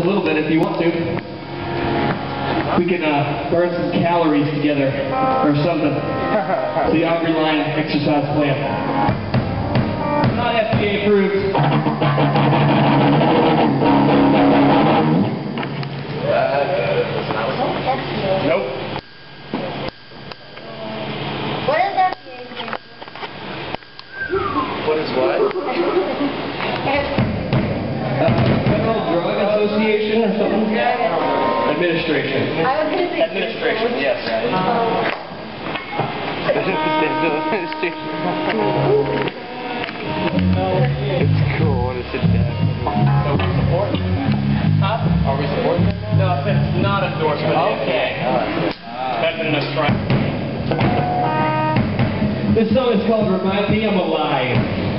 a little bit if you want to. We can burn some calories together or something. It's the Ivoryline exercise plan. Not FDA approved. Nope. What is FDA approved? What is what? Federal Drug Association or something? Administration. I was going to say Administration, yes. It's cool when it's in death. So we support it? Huh? Are we supporting it? No, it's not endorsement. Okay. That's enough try. This song is called Remind Me I'm Alive.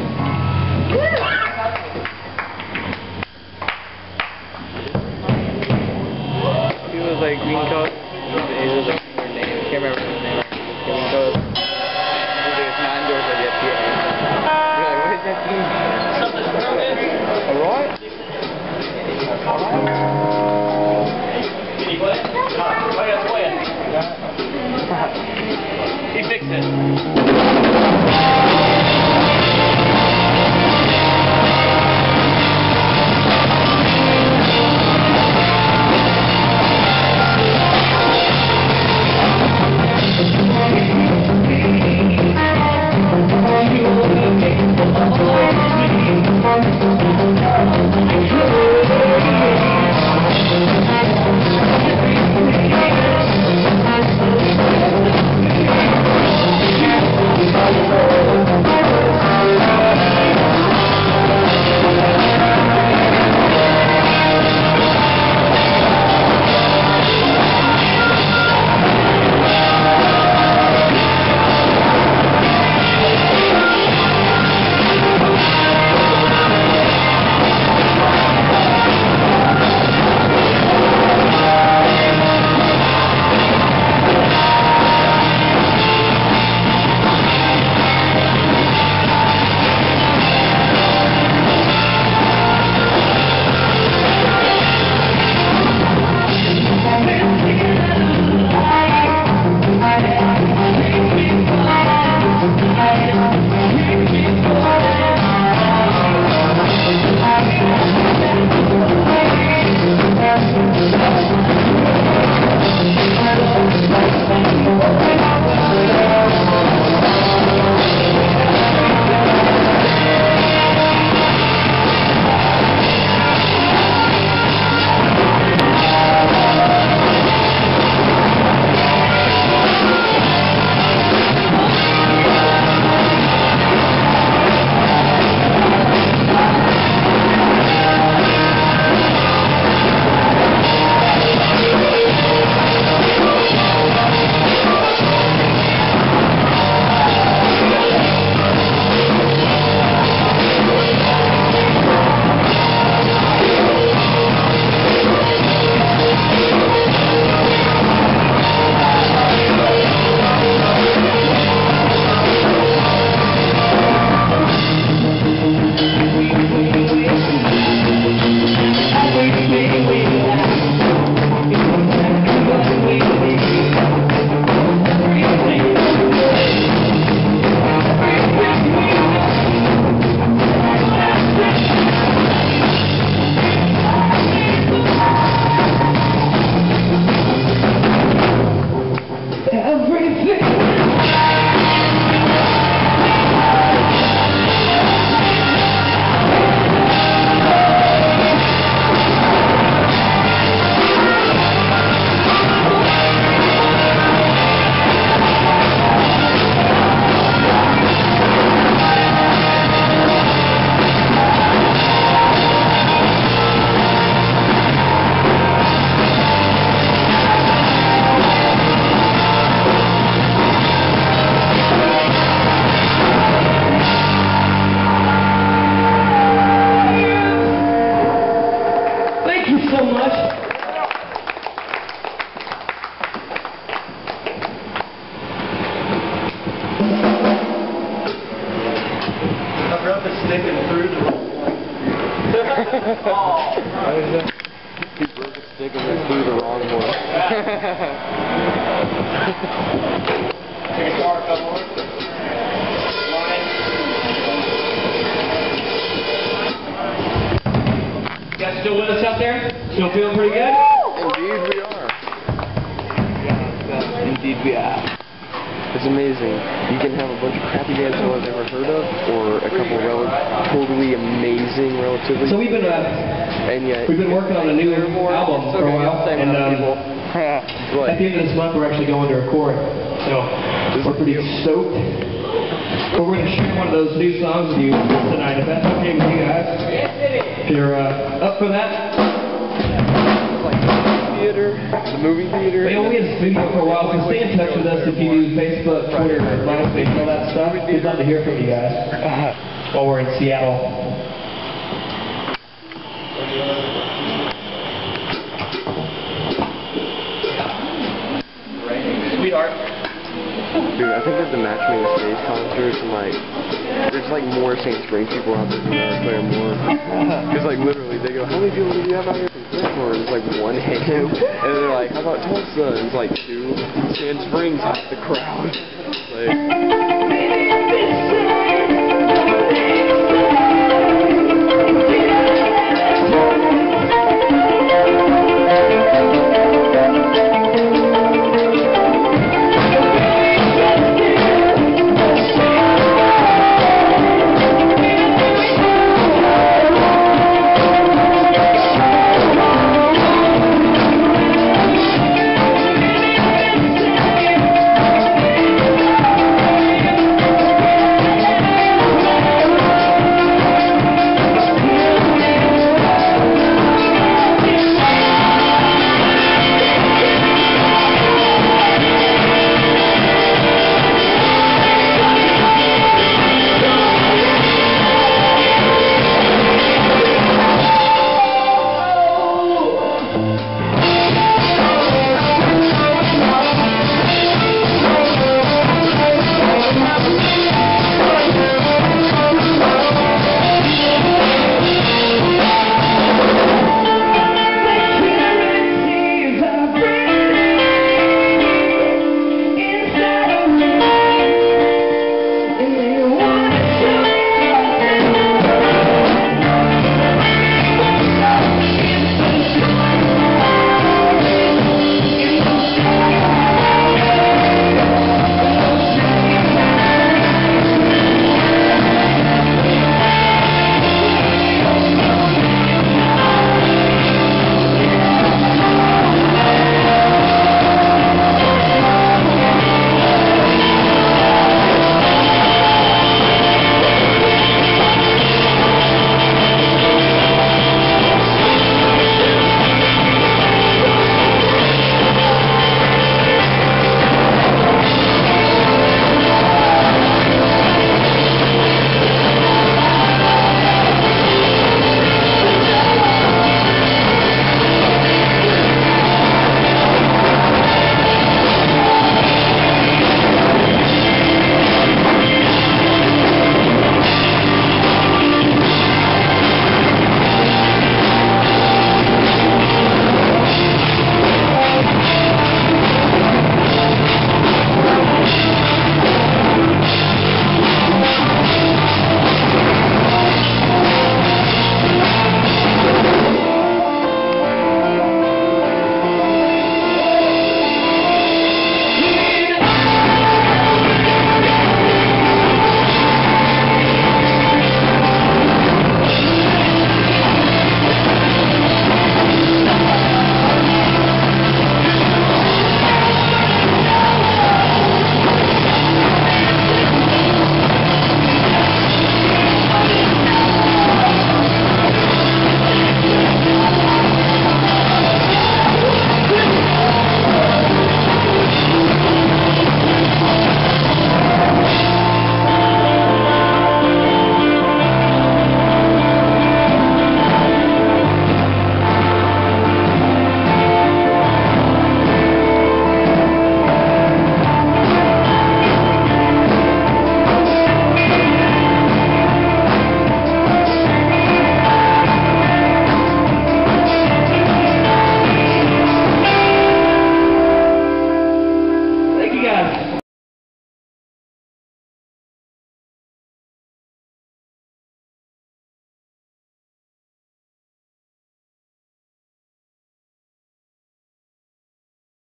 He was like green coat. He was like her name. I can't remember his name. Green coat. It's not endorsed by the FDA. You're like, what does that mean? A what? Did he play it? Oh, yeah, play it. He fixed it. sticking through the... Oh. Thinking let's do the wrong one. Take a car, couple more. You guys still with us out there? Still feeling pretty good? Indeed we are. Indeed we are. It's amazing. You can have a bunch of crappy bands no one's ever heard of, or a couple totally amazing, relatively. So we've been working on a new album for a while, and at the end of this month we're actually going to record. So we're pretty stoked. But we're going to share one of those new songs with you tonight, if that's okay with you guys. If you're up for that. The movie theater. We had a studio for a while, so stay in touch with us if you do Facebook, Twitter, MySpace, all that stuff. We'd love to hear from you guys while we're in Seattle. Sweetheart. Dude, I think at the Match Made in Space concerts, and there's more St. Springs people out there than there are Claremore. Because literally, they go, how many people do you have out here from Claremore? And it's one hand. And they're like, how about Tulsa? And it's two. St. Springs, half the crowd.